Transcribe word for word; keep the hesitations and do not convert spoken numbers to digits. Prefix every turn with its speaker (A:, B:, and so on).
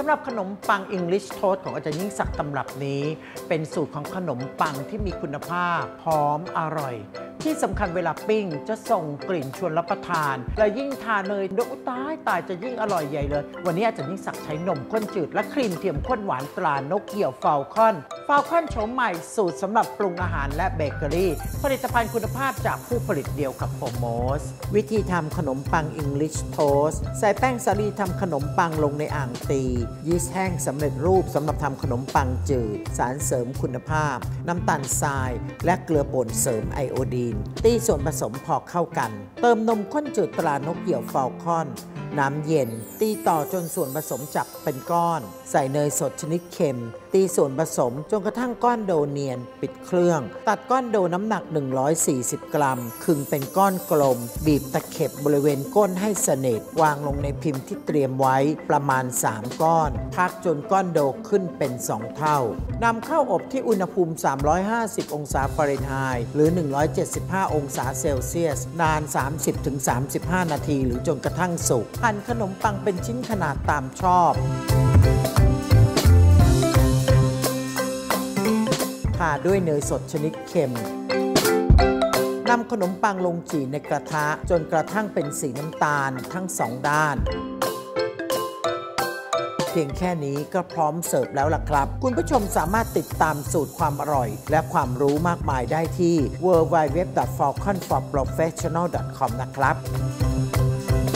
A: ำหรับขนมปัง English Toast ของอาจารย์ยิ่งศักดิ์ตำรับนี้เป็นสูตรของขนมปังที่มีคุณภาพหอมอร่อยที่สำคัญเวลาปิ้งจะส่งกลิ่นชวนรับประทานและยิ่งทานเนยโดยตายตายจะยิ่งอร่อยใหญ่เลยวันนี้อาจารย์ยิ่งศักดิ์ใช้นมข้นจืดและครีมเทียมข้นหวานตรานกเหี่ยวฟาวคอนฟาวคอนโฉมใหม่สูตรสำหรับปรุงอาหารและเบเกอรี่ผลิตภัณฑ์คุณภาพจากผู้ผลิตเดียวกับโฟโมสวิธีทำขนมปัง English Toast ใส่แป้งสาลีทำขนมปังลงในอ่างตียีสต์แห้งสำเร็จรูปสำหรับทำขนมปังจืดสารเสริมคุณภาพน้ำตาลทรายและเกลือป่นเสริมไอโอดีนตีส่วนผสมพอเข้ากันเติมนมข้นจืดตรานกเหี่ยวฟาวคอนน้ำเย็นตีต่อจนส่วนผสมจับเป็นก้อนใส่เนยสดชนิดเค็มตีส่วนผสมจนกระทั่งก้อนโดเนียนปิดเครื่องตัดก้อนโดน้ำหนักหนึ่งร้อยสี่สิบกรัมขึงเป็นก้อนกลมบีบตะเข็บบริเวณก้นให้สนิทวางลงในพิมพ์ที่เตรียมไว้ประมาณสามก้อนพักจนก้อนโดขึ้นเป็นสองเท่านำเข้าอบที่อุณหภูมิสามร้อยห้าสิบองศาฟาเรนไฮต์หรือหนึ่งร้อยเจ็ดสิบห้าองศาเซลเซียสนาน สามสิบถึงสามสิบห้า นาทีหรือจนกระทั่งสุกหั่นขนมปังเป็นชิ้นขนาดตามชอบผ่าด้วยเนยสดชนิดเค็มนำขนมปังลงจี่ในกระทะจนกระทั่งเป็นสีน้ำตาลทั้งสองด้านเพียงแค่นี้ก็พร้อมเสิร์ฟแล้วล่ะครับคุณผู้ชมสามารถติดตามสูตรความอร่อยและความรู้มากมายได้ที่ ดับเบิลยู ดับเบิลยู ดับเบิลยู ดอท ฟอลคอน ฟอร์ โปรเฟสชั่นแนล ดอท คอม นะครับ